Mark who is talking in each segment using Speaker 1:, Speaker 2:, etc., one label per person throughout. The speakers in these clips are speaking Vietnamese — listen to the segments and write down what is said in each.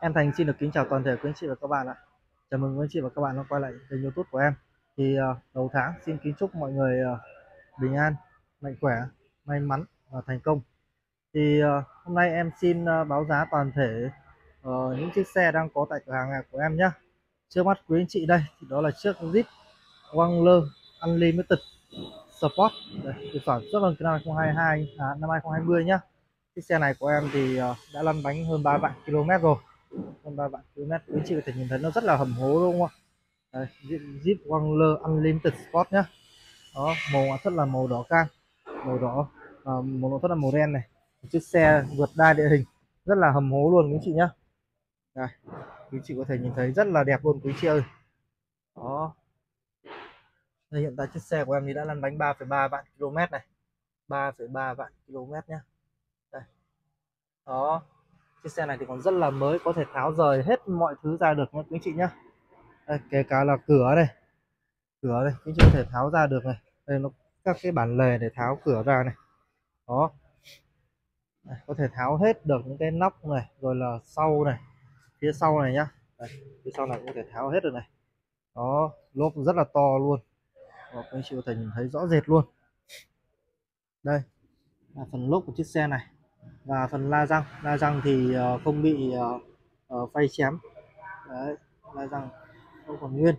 Speaker 1: Em Thành xin được kính chào toàn thể quý anh chị và các bạn ạ. Chào mừng quý anh chị và các bạn đã quay lại kênh YouTube của em. Đầu tháng xin kính chúc mọi người bình an, mạnh khỏe, may mắn và thành công. Hôm nay em xin báo giá toàn thể những chiếc xe đang có tại cửa hàng của em nhé. Trước mắt quý anh chị đây thì đó là chiếc Jeep Wrangler Unlimited Sport, được sản xuất vào năm 2022 năm 2020 nhé. Chiếc xe này của em thì đã lăn bánh hơn 3 vạn km rồi. Hơn 3 vạn km, quý chị có thể nhìn thấy nó rất là hầm hố đúng không ạ? Đây, Jeep Wrangler Unlimited Sport nhá. Đó, màu ngoại thất là màu đỏ cam, màu đỏ, màu nội thất là màu đen này. Chiếc xe vượt đai địa hình rất là hầm hố luôn quý chị nhá. Đây, quý chị có thể nhìn thấy rất là đẹp luôn quý chị ơi. Đó. Đây, hiện tại chiếc xe của em thì đã lăn bánh 3,3 vạn km này. 3,3 vạn km nhá. Đây. Đó. Chiếc xe này thì còn rất là mới, có thể tháo rời hết mọi thứ ra được nhé quý chị nhá. Đây, kể cả là cửa đây, quý chị có thể tháo ra được này. Đây nó các cái bản lề để tháo cửa ra này. Đó. Đây, có thể tháo hết được những cái nóc này, rồi là sau này, phía sau này nhá. Đây, phía sau này cũng có thể tháo hết được này. Đó, lốp rất là to luôn. Đó, quý chị có thể nhìn thấy rõ rệt luôn. Đây là phần lốp của chiếc xe này. Và phần la răng thì không bị phay chém. Đấy, la răng không còn nguyên.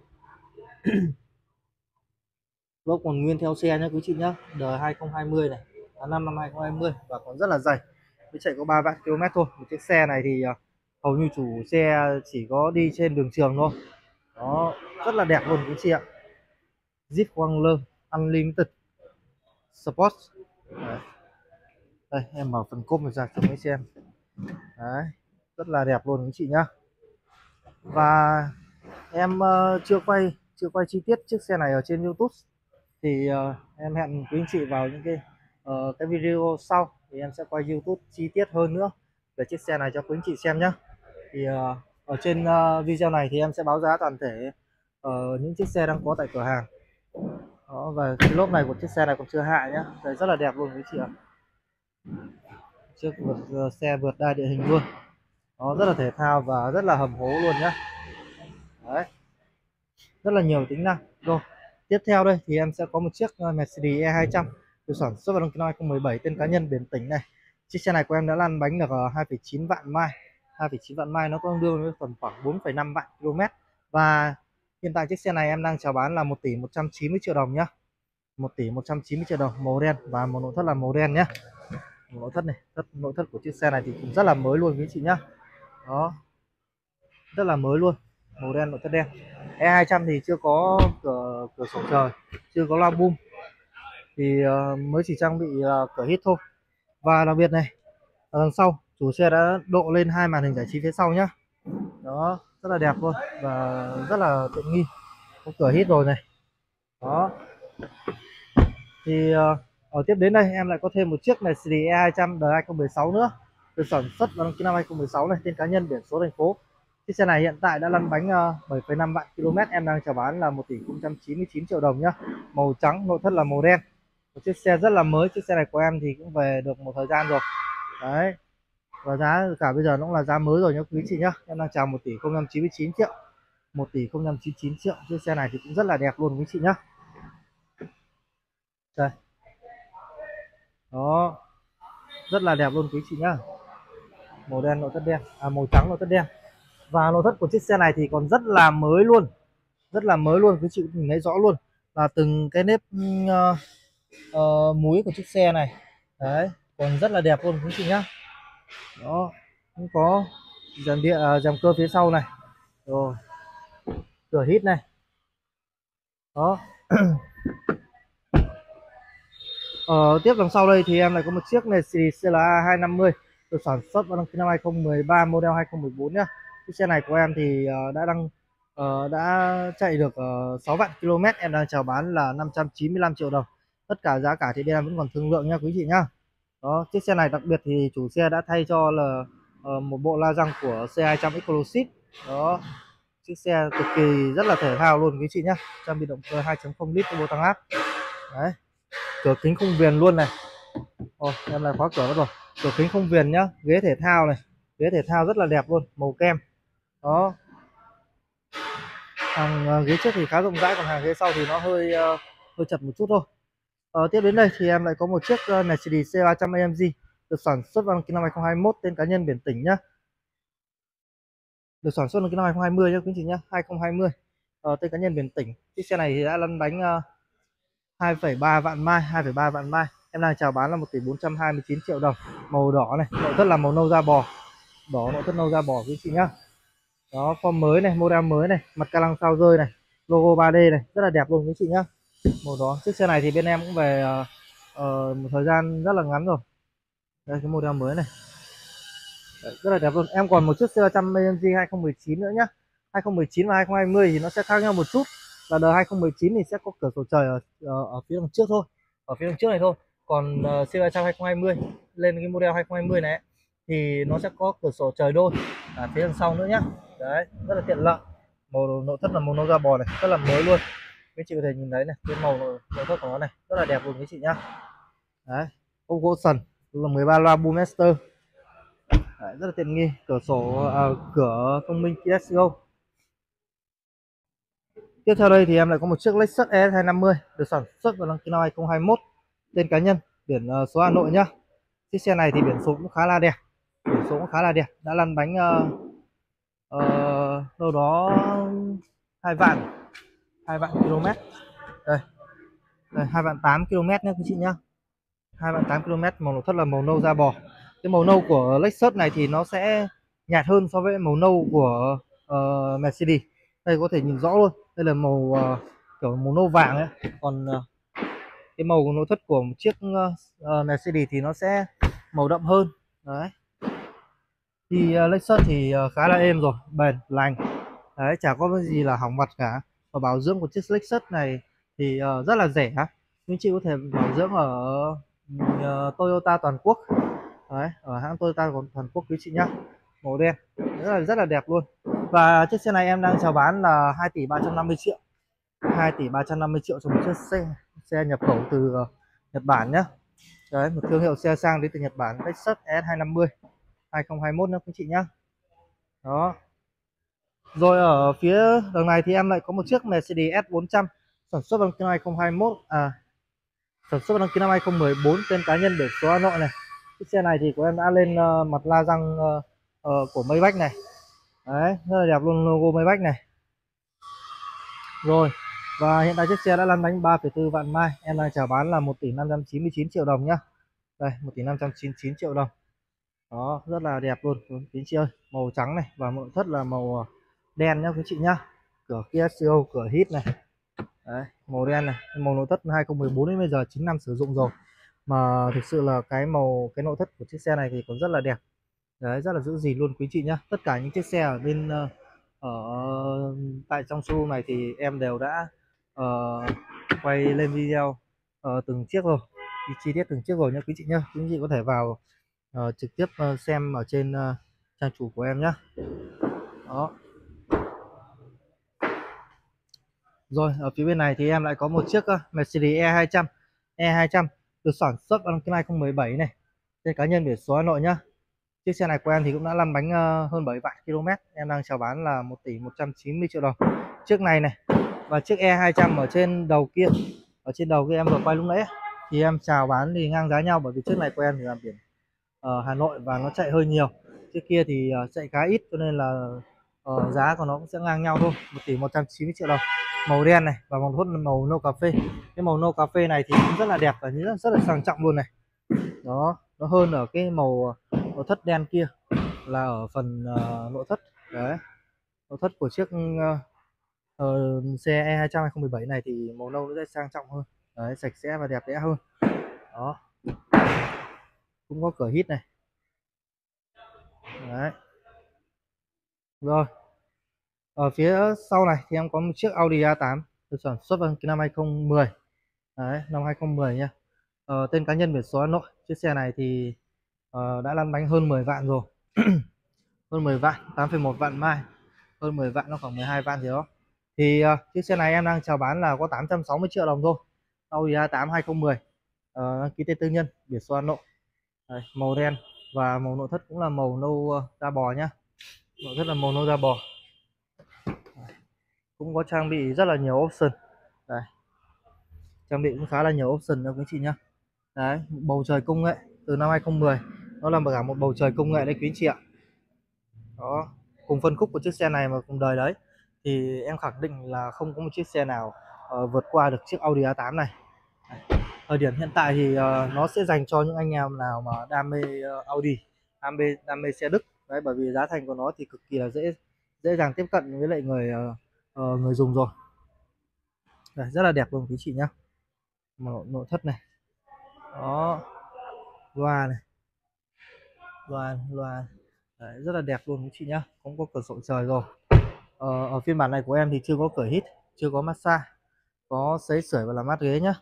Speaker 1: Lốp còn nguyên theo xe nhé quý chị nhé, đời 2020 này, tháng 5 năm 2020 và còn rất là dày, mới chạy có 3 vạn km thôi. Một chiếc xe này thì hầu như chủ xe chỉ có đi trên đường trường thôi. Đó, rất là đẹp luôn quý chị ạ. Jeep Wrangler Unlimited Sport. Đây, em mở phần cốp ra cho mấy xem. Đấy, rất là đẹp luôn quý chị nhá. Và em chưa quay chi tiết chiếc xe này ở trên YouTube, thì em hẹn quý anh chị vào những cái video sau thì em sẽ quay YouTube chi tiết hơn nữa về chiếc xe này cho quý anh chị xem nhé. Thì ở trên video này thì em sẽ báo giá toàn thể những chiếc xe đang có tại cửa hàng. Đó, và cái lốp này của chiếc xe này còn chưa hạ nhá. Đấy, rất là đẹp luôn quý chị ạ. Chiếc xe vượt đai địa hình luôn. Nó rất là thể thao và rất là hầm hố luôn nhá. Đấy, rất là nhiều tính năng. Rồi, tiếp theo đây thì em sẽ có một chiếc Mercedes E200 được sản xuất vào năm 2017, tên cá nhân, biển tỉnh này. Chiếc xe này của em đã lăn bánh được 2,9 vạn mai. 2,9 vạn mai nó tương đương với tầm khoảng 4,5 vạn km. Và hiện tại chiếc xe này em đang chào bán là 1 tỷ 190 triệu đồng nhá. 1 tỷ 190 triệu đồng, màu đen và một nội thất là màu đen nhá. Nội thất này, nội thất của chiếc xe này thì cũng rất là mới luôn quý chị nhá. Đó, rất là mới luôn, màu đen, nội thất đen. E200 thì chưa có cửa sổ trời, chưa có loa boom, thì mới chỉ trang bị cửa hít thôi. Và đặc biệt này, ở đằng sau chủ xe đã độ lên 2 màn hình giải trí phía sau nhá. Đó, rất là đẹp luôn và rất là tiện nghi, có cửa hít rồi này. Đó, thì ở tiếp đến đây em lại có thêm một chiếc Mercedes E200 đời 2016 nữa, được sản xuất vào năm 2016 này, tên cá nhân, biển số thành phố. Chiếc xe này hiện tại đã lăn bánh 7,5 vạn km, em đang chào bán là 1 tỷ 099 triệu đồng nhá. Màu trắng, nội thất là màu đen. Một chiếc xe rất là mới, chiếc xe này của em thì cũng về được một thời gian rồi. Đấy. Và giá cả bây giờ nó cũng là giá mới rồi nhá quý chị nhá. Em đang chào 1 tỷ 099 triệu. 1 tỷ 099 triệu. Chiếc xe này thì cũng rất là đẹp luôn quý chị nhá. Đây. Đó. Rất là đẹp luôn quý chị nhá. Màu đen, nội thất đen, màu trắng, nội thất đen. Và nội thất của chiếc xe này thì còn rất là mới luôn, rất là mới luôn, quý chị nhìn thấy rõ luôn là từng cái nếp múi của chiếc xe này. Đấy, còn rất là đẹp luôn quý chị nhá. Đó, cũng có dàn điện, dàn cơ phía sau này, rồi cửa hít này. Đó. Tiếp đằng sau đây thì em lại có một chiếc Mercedes CLA 250 được sản xuất vào năm 2013, model 2014 nhá. Chiếc xe này của em thì đã chạy được 6 vạn km, em đang chào bán là 595 triệu đồng. Tất cả giá cả thì bên em vẫn còn thương lượng nha quý chị nhá. Đó, chiếc xe này đặc biệt thì chủ xe đã thay cho là một bộ la răng của C200 Exclusive. Đó, chiếc xe cực kỳ rất là thể thao luôn quý chị nhá, trang bị động cơ 2.0 lít turbo tăng áp. Đấy, cửa kính khung viền luôn này. Em lại khóa cửa mất rồi. Cửa kính khung viền nhá, ghế thể thao này, ghế thể thao rất là đẹp luôn, màu kem. Đó, hàng ghế trước thì khá rộng rãi, còn hàng ghế sau thì nó hơi chật một chút thôi. Tiếp đến đây thì em lại có một chiếc Mercedes C300 AMG được sản xuất vào năm 2021, tên cá nhân biển tỉnh nhá. Được sản xuất vào năm 2020 nhá quý anh chị nhá, 2020. Tên cá nhân biển tỉnh. Chiếc xe này thì đã lăn bánh 2,3 vạn mai, 2,3 vạn mai. Em đang chào bán là 1 tỷ 429 triệu đồng. Màu đỏ này, nội thất là màu nâu da bò. Đỏ nội thất nâu da bò quý anh chị nhá. Đó, form mới này, model mới này, mặt ca lăng sao rơi này, logo 3D này, rất là đẹp luôn quý anh chị nhá. Màu đó. Chiếc xe này thì bên em cũng về một thời gian rất là ngắn rồi. Đây cái model mới này. Đấy, rất là đẹp luôn. Em còn một chiếc C300 AMG 2019 nữa nhá. 2019 và 2020 thì nó sẽ khác nhau một chút. Là đời 2019 thì sẽ có cửa sổ trời ở phía đằng trước thôi. Ở phía đằng trước này thôi. Còn C300 2020 lên cái model 2020 này thì nó sẽ có cửa sổ trời đôi ở phía đằng sau nữa nhá. Đấy, rất là tiện lợi. Màu nội thất là màu nâu da bò này, rất là mới luôn. Các chị có thể nhìn thấy này, cái màu nội thất của nó này, rất là đẹp luôn các chị nhá. Đấy, ô gỗ sần là 13 loa Boommaster. Đấy, rất là tiện nghi. Cửa sổ cửa thông minh Let's Go. Tiếp theo đây thì em lại có một chiếc Lexus ES 250 được sản xuất vào năm 2021, tên cá nhân, biển số Hà Nội nhá. Chiếc xe này thì biển số cũng khá là đẹp, biển số cũng khá là đẹp, đã lăn bánh đâu đó 2 vạn 2 vạn km. Đây, đây 2 vạn 8 km nhé quý chị nhá. 2 vạn 8 km. Màu nội thất là màu nâu da bò. Cái màu nâu của Lexus này thì nó sẽ nhạt hơn so với màu nâu của Mercedes. Đây có thể nhìn rõ luôn, đây là màu kiểu màu nâu vàng ấy. Còn cái màu nội thất của một chiếc Mercedes thì nó sẽ màu đậm hơn. Đấy, thì Lexus thì khá là êm rồi, bền lành. Đấy, chả có gì là hỏng mặt cả. Và bảo dưỡng của chiếc Lexus này thì rất là rẻ. Nhưng chị có thể bảo dưỡng ở Toyota toàn quốc. Đấy, ở hãng Toyota toàn quốc quý chị nhá. Màu đen rất là đẹp luôn. Và chiếc xe này em đang chào bán là 2 tỷ 350 triệu. 2 tỷ 350 triệu cho một chiếc xe nhập khẩu từ Nhật Bản nhá. Đấy, một thương hiệu xe sang đến từ Nhật Bản, Lexus ES250 2021 nữa quý chị nhá. Đó. Rồi ở phía đằng này thì em lại có một chiếc Mercedes S400 sản xuất vào năm 2021, sản xuất vào năm 2014, tên cá nhân biển số Hà Nội này. Chiếc xe này thì của em đã lên mặt la răng của Maybach này. Đấy, rất là đẹp luôn, logo Maybach này. Rồi, và hiện tại chiếc xe đã lăn bánh 3,4 vạn mai. Em đang chào bán là 1 tỷ 599 triệu đồng nhá. Đây, 1 tỷ 599 triệu đồng. Đó, rất là đẹp luôn quý chị ơi. Màu trắng này và nội thất là màu đen nhá quý chị nhá. Cửa Kia SEO, cửa hít này. Đấy, màu đen này, màu nội thất 2014 đến bây giờ 9 năm sử dụng rồi. Mà thực sự là cái nội thất của chiếc xe này thì còn rất là đẹp. Đấy, rất là giữ gìn luôn quý chị nhá. Tất cả những chiếc xe ở bên ở tại trong showroom này thì em đều đã quay lên video từng chiếc rồi, chi tiết từng chiếc rồi nhá quý chị nhá. Quý chị có thể vào trực tiếp xem ở trên trang chủ của em nhá. Đó. Rồi ở phía bên này thì em lại có một chiếc Mercedes E200. E200 được sản xuất vào năm 2017 này, tên cá nhân biển số Hà Nội nhá. Chiếc xe này của em thì cũng đã lăn bánh hơn 7 vạn km. Em đang chào bán là 1 tỷ 190 triệu đồng chiếc này này. Và chiếc E200 ở trên đầu kia, ở trên đầu kia em vừa quay lúc nãy thì em chào bán thì ngang giá nhau, bởi vì chiếc này của em thì là biển Hà Nội và nó chạy hơi nhiều. Chiếc kia thì chạy khá ít, cho nên là giá của nó cũng sẽ ngang nhau thôi, 1 tỷ 190 triệu đồng. Màu đen này và màu hốt màu nâu cà phê. Cái màu nâu cà phê này thì cũng rất là đẹp và rất là sang trọng luôn này. Đó, nó hơn ở cái màu nội thất đen kia là ở phần nội thất. Đấy, nội thất của chiếc xe E200 2017 này thì màu nâu nó sẽ sang trọng hơn. Đấy, sạch sẽ và đẹp đẽ hơn. Đó, cũng có cửa hít này. Đấy. Rồi, ở phía sau này thì em có một chiếc Audi A8 được sản xuất vào năm 2010. Đấy, năm 2010 nha. Tên cá nhân biển số Hà Nội. Chiếc xe này thì đã lăn bánh hơn 10 vạn rồi. Hơn 10 vạn, 8,1 vạn mai. Hơn 10 vạn, nó khoảng 12 vạn gì đó. Thì chiếc xe này em đang chào bán là có 860 triệu đồng thôi. Audi A8 2010. Đăng ký tên tư nhân, biển số Hà Nội. Đấy, màu đen và màu nội thất cũng là màu nâu da bò nhá. Nội thất là màu nâu da bò. cũng có trang bị rất là nhiều option. Đây, trang bị cũng khá là nhiều option nha quý anh chị nhá. Đấy, bầu trời công nghệ từ năm 2010, nó là cả một bầu trời công nghệ đấy quý anh chị ạ. Đó, cùng phân khúc của chiếc xe này mà cùng đời đấy thì em khẳng định là không có một chiếc xe nào vượt qua được chiếc Audi A8 này. Thời điểm hiện tại thì nó sẽ dành cho những anh em nào mà đam mê Audi, đam mê xe Đức đấy, bởi vì giá thành của nó thì cực kỳ là dễ dễ dàng tiếp cận với lại người dùng rồi. Đây, rất là đẹp luôn quý chị nhá. Nội thất này, đó, loa này, loa đấy, rất là đẹp luôn quý chị nhá. Cũng có cửa sổ trời rồi. Ở phiên bản này của em thì chưa có cửa hít, chưa có massage, có sấy sưởi và làm mát ghế nhá,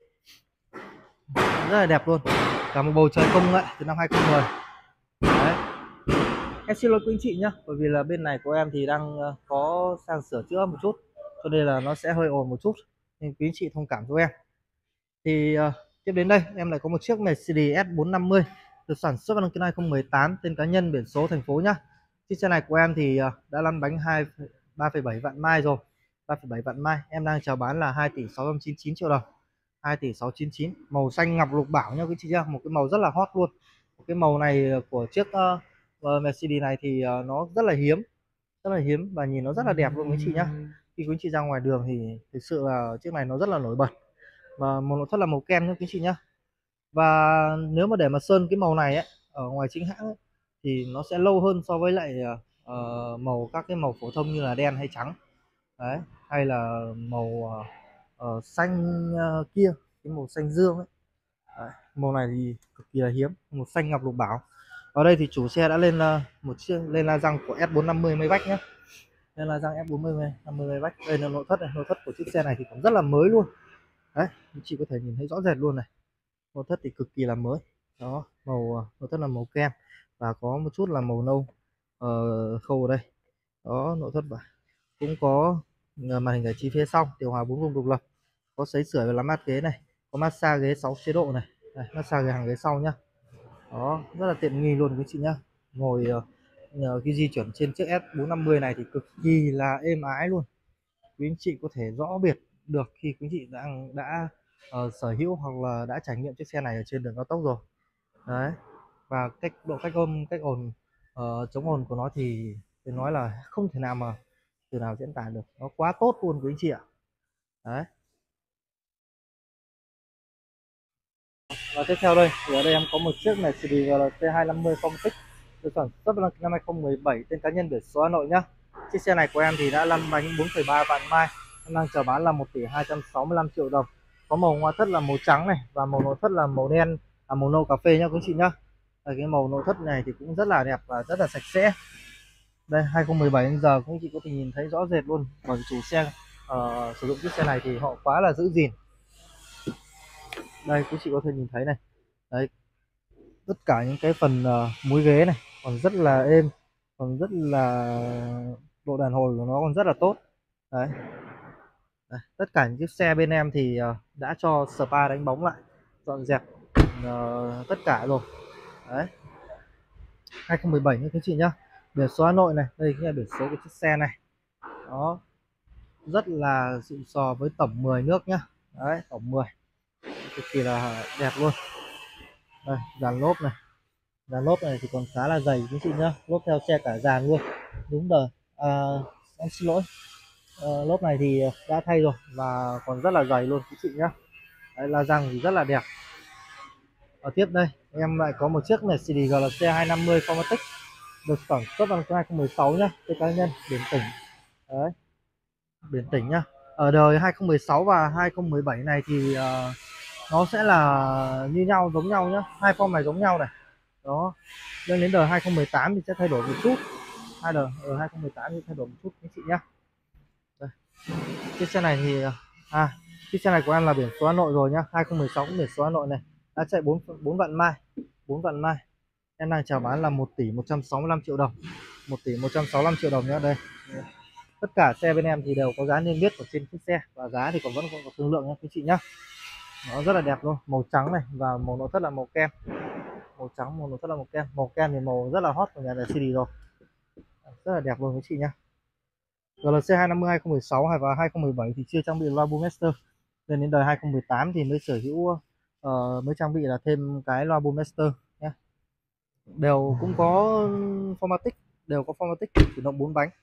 Speaker 1: rất là đẹp luôn. Cả một bầu trời công nghệ từ năm 2010 đấy. Em xin lỗi quý anh chị nhá, bởi vì là bên này của em thì đang có sang sửa chữa một chút, cho nên là nó sẽ hơi ồn một chút, nên quý anh chị thông cảm cho em. Thì tiếp đến đây em lại có một chiếc Mercedes S450 được sản xuất vào năm 2018, tên cá nhân, biển số thành phố nhá. Chiếc xe này của em thì đã lăn bánh 3,7 vạn mai rồi. 3,7 vạn mai em đang chào bán là 2 tỷ 699 triệu đồng. 2 tỷ 699, màu xanh ngọc lục bảo nha quý chị nhá, một cái màu rất là hot luôn. Cái màu này của chiếc Mercedes này thì nó rất là hiếm và nhìn nó rất là đẹp luôn quý chị nhá. Khi quý chị ra ngoài đường thì thực sự là chiếc này nó rất là nổi bật, và màu nội thất là màu kem nhá quý chị nhá. Và nếu mà để mà sơn cái màu này ấy, ở ngoài chính hãng ấy, thì nó sẽ lâu hơn so với lại các cái màu phổ thông như là đen hay trắng đấy, hay là màu xanh kia, cái màu xanh dương ấy. Đấy, màu này thì cực kỳ là hiếm, màu xanh ngọc lục bảo. Ở đây thì chủ xe đã lên lên la răng của S450 Maybach nhé, lên la răng S450 Maybach. Đây là nội thất của chiếc xe này thì cũng rất là mới luôn đấy, chị có thể nhìn thấy rõ rệt luôn này. Nội thất thì cực kỳ là mới, đó, nội thất là màu kem và có một chút là màu nâu khâu ở đây. Đó, nội thất và cũng có màn hình giải trí phía sau, điều hòa 4 vùng độc lập, có sấy sưởi và làm mát ghế này, có massage ghế 6 chế độ này. Đây, massage ghế hàng ghế sau nhá. Đó, rất là tiện nghi luôn quý chị nhá. Ngồi khi di chuyển trên chiếc S450 này thì cực kỳ là êm ái luôn. Quý anh chị có thể rõ biệt được khi quý anh chị đã sở hữu hoặc là đã trải nghiệm chiếc xe này ở trên đường cao tốc rồi đấy. Và cách ồn, chống ồn của nó thì tôi nói là không thể nào mà từ nào diễn tả được, nó quá tốt luôn quý anh chị ạ. Đấy, và tiếp theo đây thì ở đây em có một chiếc Mercedes GLC 250 Complex được sản xuất vào năm 2017, tên cá nhân, biển số Hà Nội nhá. Chiếc xe này của em thì đã lăn bánh 4,3 vạn mai, em đang chào bán là 1 tỷ 265 triệu đồng. Có màu ngoại thất là màu trắng này và màu nội thất là màu đen, màu nâu cà phê nhá quý chị nhá. Cái màu nội thất này thì cũng rất là đẹp và rất là sạch sẽ. Đây, 2017 đến giờ quý chị có thể nhìn thấy rõ rệt luôn, bởi chủ xe sử dụng chiếc xe này thì họ quá là giữ gìn. Đây, quý chị có thể nhìn thấy này, đấy, tất cả những cái phần múi ghế này còn rất là êm, còn rất là độ đàn hồi của nó còn rất là tốt đấy. Đây, tất cả những chiếc xe bên em thì đã cho spa đánh bóng lại, dọn dẹp tất cả rồi đấy. 2017 như quý chị nhá, biển số Hà Nội này, đây là biển số của chiếc xe này. Đó, rất là xịn sò với tổng 10 nước nhá, đấy, tổng 10 cực kỳ là đẹp luôn. Đây, dàn lốp này thì còn khá là dày quý chị nhá, lốp theo xe cả dàn luôn, đúng đời. Em xin lỗi, lốp này thì đã thay rồi và còn rất là dày luôn quý chị nhá. Đấy, la răng thì rất là đẹp. Ở tiếp đây em lại có một chiếc Mercedes GLC 250 Formatic được sản xuất vào năm 2016 nhá, cái cá nhân, biển tỉnh đấy, biển tỉnh nhá. Ở đời 2016 và 2017 này thì nó sẽ là như nhau, giống nhau nhá, hai form này giống nhau này. Đó, lên đến đời 2018 thì sẽ thay đổi một chút, đời ở 2018 thì thay đổi một chút quý chị nhá. Đây, chiếc xe này thì chiếc xe này của em là biển số Hà Nội rồi nhá, 2016 cũng biển số Hà Nội này, đã chạy 4 vạn mai, 4 vạn mai. Em đang chào bán là 1 tỷ 165 triệu đồng, 1 tỷ 165 triệu đồng nhá. Đây, tất cả xe bên em thì đều có giá niêm yết ở trên chiếc xe và giá thì còn vẫn còn có thương lượng nhá quý chị nhá. Nó rất là đẹp luôn, màu trắng này và màu nội thất là màu kem, màu trắng, màu nội thất là màu kem. Màu kem thì màu rất là hot của nhà Mercedes rồi, rất là đẹp luôn quý chị nhá. GLC 250 2016 và 2017 thì chưa trang bị loa Boom Master, nên đến đời 2018 thì mới sở hữu mới trang bị là thêm cái loa Boom Master nhé. Đều cũng có Formatic, đều có Formatic chuyển động 4 bánh.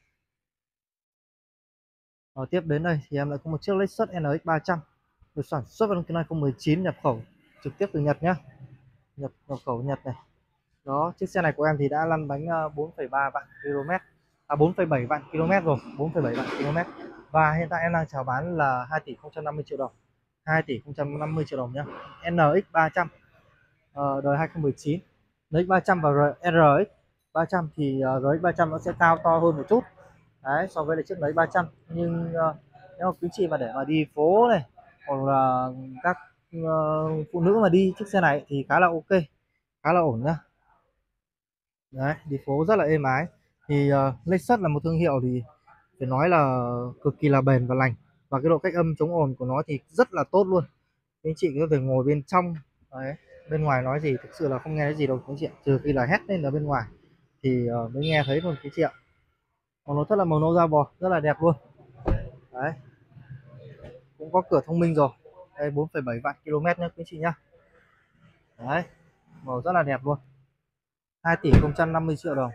Speaker 1: Tiếp đến đây thì em lại có một chiếc Lexus NX 300 được sản xuất vào năm 2019, nhập khẩu trực tiếp từ Nhật nhá, nhập khẩu Nhật này. Đó, chiếc xe này của em thì đã lăn bánh 4,3 vạn km, 4,7 vạn km rồi, 4,7 vạn km. Và hiện tại em đang chào bán là 2 tỷ 050 triệu đồng. 2 tỷ 050 triệu đồng nhá. NX 300 đời 2019. NX 300 và RX 300 thì RX 300 nó sẽ cao to hơn một chút. Đấy, so với lại chiếc NX 300. Nhưng nếu mà quý chị mà để mà đi phố này hoặc là các phụ nữ mà đi chiếc xe này thì khá là ok, khá là ổn nhá. Đấy, đi phố rất là êm ái. Thì Lexus là một thương hiệu thì phải nói là cực kỳ là bền và lành, và cái độ cách âm chống ồn của nó thì rất là tốt luôn. Anh chị có thể ngồi bên trong đấy, bên ngoài nói gì thực sự là không nghe thấy gì đâu anh chị ạ, trừ khi là hét lên ở bên ngoài thì mới nghe thấy luôn anh chị ạ. Màu nó rất là màu nâu da bò, rất là đẹp luôn. Đấy, cũng có cửa thông minh rồi. Đây 4,7 vạn km nhé quý chị nhá. Đấy, màu rất là đẹp luôn. 2 tỷ 050 triệu đồng.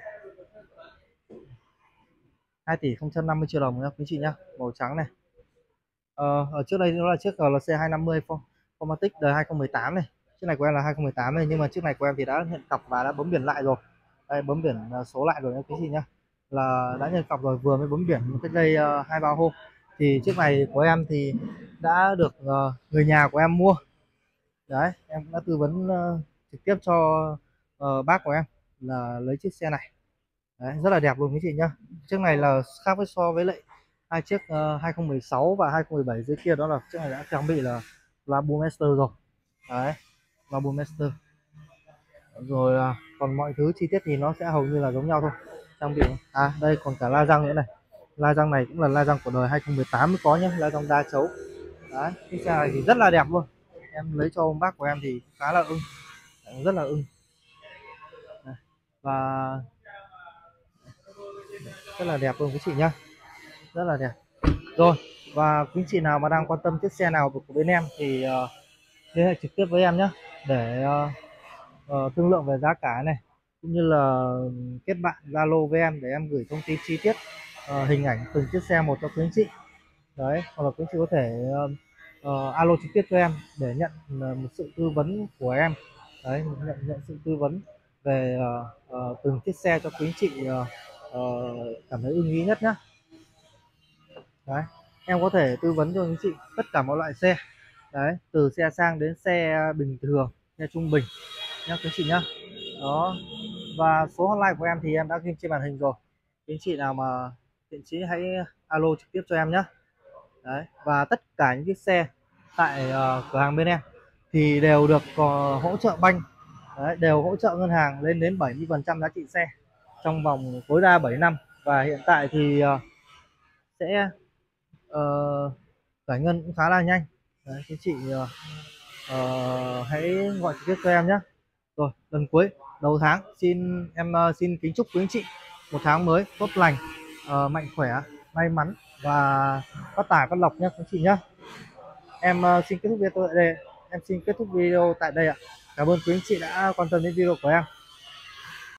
Speaker 1: 2 tỷ 050 triệu đồng nhá quý chị nhá, màu trắng này. Ở trước đây nó là chiếc GLC 250 Formatic đời 2018 này. Chiếc này của em là 2018 này, nhưng mà chiếc này của em thì đã nhận cọc và đã bấm biển lại rồi. Đây, bấm biển số lại rồi nhá quý chị nhá, là đã nhận cọc rồi, vừa mới bấm biển cách đây 2-3 hôm. Thì chiếc này của em thì đã được người nhà của em mua. Đấy, em đã tư vấn trực tiếp cho bác của em là lấy chiếc xe này. Đấy, rất là đẹp luôn quý chị nhá. Chiếc này là khác với so với lại hai chiếc 2016 và 2017 dưới kia, đó là chiếc này đã trang bị là Boom Master rồi. Đấy, Boom Master rồi. Còn mọi thứ chi tiết thì nó sẽ hầu như là giống nhau thôi, trang bị. Đây còn cả la răng nữa này. La răng này cũng là la răng của đời 2018 mới có nhé, la răng đa chấu. Đấy, cái xe này thì rất là đẹp luôn. Em lấy cho ông bác của em thì khá là ưng, rất là ưng. Đấy. Và rất là đẹp luôn quý chị nhá, rất là đẹp. Rồi, và quý chị nào mà đang quan tâm chiếc xe nào của bên em thì liên hệ trực tiếp với em nhé, để thương lượng về giá cả này, cũng như là kết bạn Zalo với em để em gửi thông tin chi tiết, hình ảnh từng chiếc xe một cho quý anh chị. Đấy, hoặc là quý anh chị có thể alo trực tiếp cho em để nhận một sự tư vấn của em. Đấy, nhận sự tư vấn về từng chiếc xe cho quý anh chị cảm thấy ưng ý nhất nhé. Đấy, em có thể tư vấn cho anh chị tất cả mọi loại xe. Đấy, từ xe sang đến xe bình thường, xe trung bình nhá quý chị nhá. Đó, và số hotline của em thì em đã ghi trên màn hình rồi. Quý chị nào mà thiện chí hãy alo trực tiếp cho em nhé. Đấy, và tất cả những chiếc xe tại cửa hàng bên em thì đều được hỗ trợ banh. Đấy, đều hỗ trợ ngân hàng lên đến 70% giá trị xe trong vòng tối đa 7 năm. Và hiện tại thì sẽ giải ngân cũng khá là nhanh. Đấy, quý chị hãy gọi trực tiếp cho em nhé. Rồi, lần cuối đầu tháng xin kính chúc quý anh chị một tháng mới tốt lành, mạnh khỏe, may mắn và phát tài phát lộc nhé quý chị nhé. Em xin kết thúc video tại đây. Em xin kết thúc video tại đây ạ. Cảm ơn quý anh chị đã quan tâm đến video của em.